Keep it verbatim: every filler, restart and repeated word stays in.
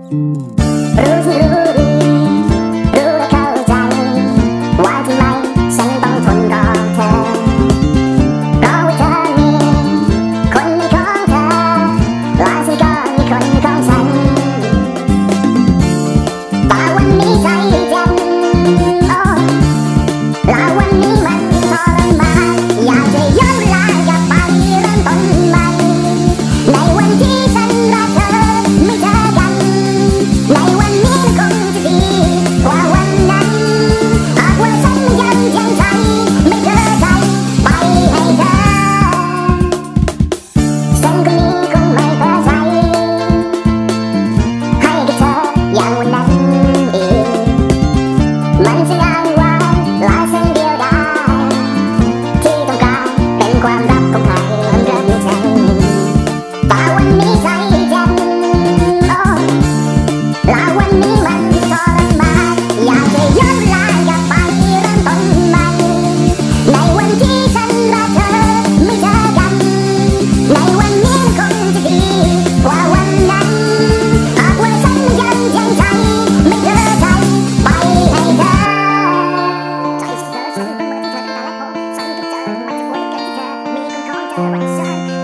รู้ที่รู้ดีรู้และเข้าใจว่าทำไมฉันต้องทนรอเธอเพราะว่าเธอมีคนในของเธอและฉันก็มีคนของฉันแต่วันนี้ใจเจ็บโอ้และวันนี้มันทรมานอยากจะย้อนเวลากลับไปเริ่มต้นใหม่ในวันที่ฉันรักเธอไม่เจอกันในวันนี้มันคงจะดีกว่าวันนั้นหากว่าฉันยังยังใจไม่เคยใจไปให้เธอฉันคนนี้คงไม่เผลอใจให้กับเธออย่างวันนั้นอีกมันจะอ้างว้างและฉันเดียวดายที่ต้องการเป็นความรักของใครเรื่องนี้ฉันแต่วันนี้ใจเจ็บโอ้และวันนี้มันทรมานอยากจะย้อนเวลากลับไปเริ่มต้นใหม่ในวันที่ฉันรักเธอไม่เจอกันในวันนี้มันคงจะดีกว่าวันนั้นหากว่าฉันยังยังใจไม่เคยใจไปให้เธอใจฉันเธอฉันเมื่อที่เธอตั้งแต่แรกพบฉันก็เจอมันจะควรเกิดที่เธอมีคนของเธอไว้ฉัน